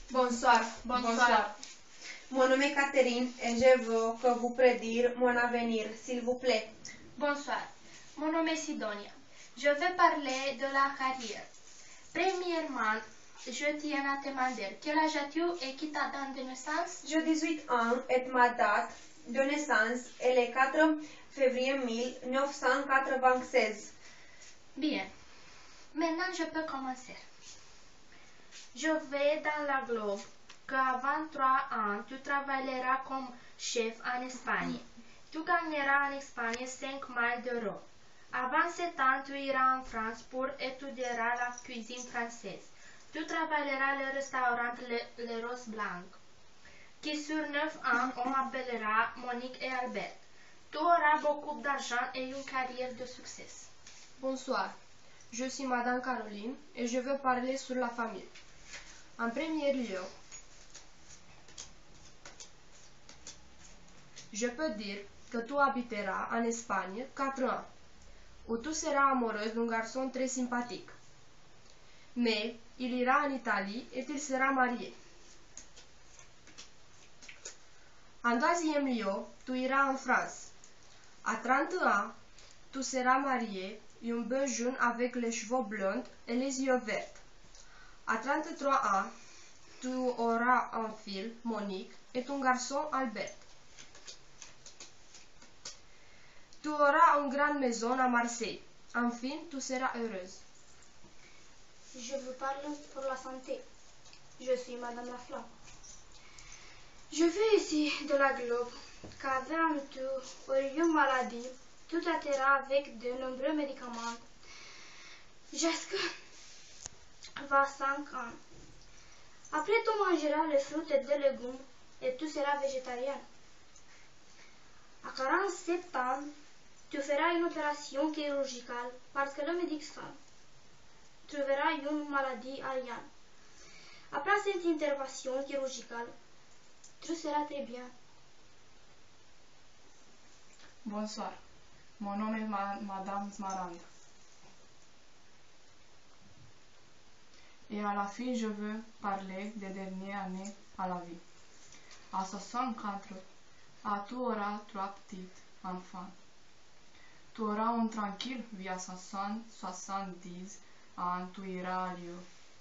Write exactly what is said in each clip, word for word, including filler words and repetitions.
Bonsoir. Bonsoir. Bonsoir. Mon nom est Catherine et je veux que vous prédire mon avenir, s'il vous plaît. Bonsoir. Mon nom est Sidonia. Je vais parler de la carrière. Premièrement, je tiens à te demander quel âge as-tu et qui ta date de naissance? J'ai dix-huit ans et ma date de naissance est le quatre février mille neuf cent quatre-vingt-seize. Bien. Maintenant, je peux commencer. Je vais dans la globe qu'avant trois ans, tu travailleras comme chef en Espagne. Tu gagneras en Espagne cinq mille d'euros. Avant sept ans, tu iras en France pour étudier la cuisine française. Tu travailleras le restaurant Le, Le Rose Blanc, qui sur neuf ans, on appellera Monique et Albert. Tu auras beaucoup d'argent et une carrière de succès. Bonsoir, je suis Madame Caroline et je veux parler sur la famille. En premier lieu, je peux dire que tu habiteras en Espagne quatre ans, où tu seras amoureuse d'un garçon très sympathique. Mais il ira en Italie et il sera marié. En deuxième lieu, tu iras en France. À trente ans, tu seras marié, un beau jeune avec les cheveux blonds et les yeux verts. À trente-trois ans, tu auras un fille, Monique, et ton garçon, Albert. Tu auras une grande maison à Marseille. Enfin, tu seras heureuse. Je vous parle pour la santé. Je suis Madame Laflamme. Je vais ici de la globe qu'avant tu aurais une maladie, tu traiteras avec de nombreux médicaments jusqu'à vingt-cinq ans. Après, tu mangeras les fruits et des légumes et tu seras végétarien. À quarante-sept ans, tu feras une opération chirurgicale parce que le médecin trouvera une maladie aérienne. Après cette intervention chirurgicale, tu seras très bien. Bonsoir, mon nom est ma Madame Smaranda. Et à la fin, je veux parler des dernières années à la vie. À soixante-quatre ans, tu auras trois petits enfants. Tu auras une tranquille vie à soixante, soixante-dix ans, tu iras à Lyon.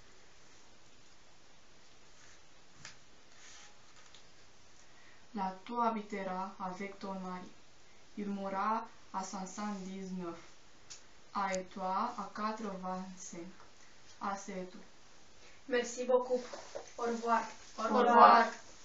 Là, tu habiteras avec ton mari. Il mourra à soixante-dix-neuf. Ah, et toi à quatre-vingt-cinq. Ah, c'est tout. Merci beaucoup. Au revoir. Au revoir.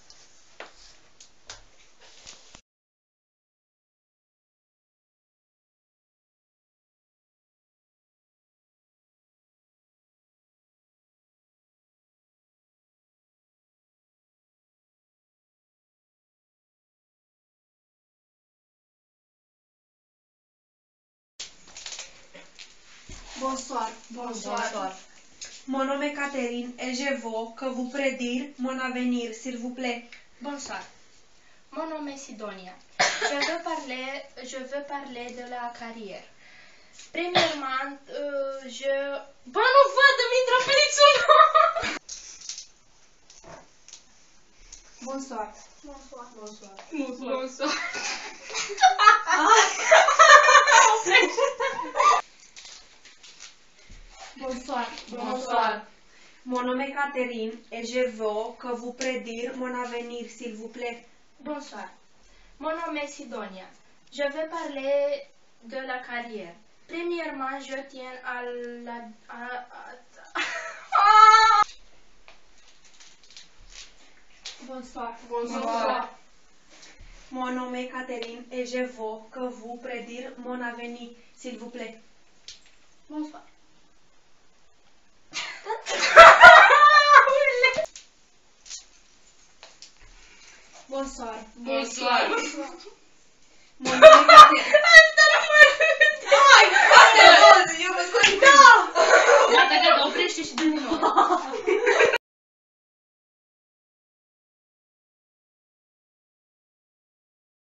Bonsoir. Bonsoir. Mon nom est Catherine et je veux que vous prédire mon avenir, s'il vous plaît. Bonsoir. Mon nom est Sidonia. Je veux parler, je veux parler de la carrière. Premièrement, euh, je... Bă, nu văd, îmi intră flițul! Bonsoir. Bonsoir. Bonsoir. Bonsoir. Bonsoir. Bonsoir. Mon nom est Catherine et je veux que vous prédire mon avenir, s'il vous plaît. Bonsoir. Mon nom est Sidonia. Je veux parler de la carrière. Premièrement, je tiens à la... à- à- Bonsoir. Bonsoir. Mon nom est Catherine et je veux que vous prédire mon avenir, s'il vous plaît. Bonsoir. Bonsoir. Bonsoir. Bonsoir.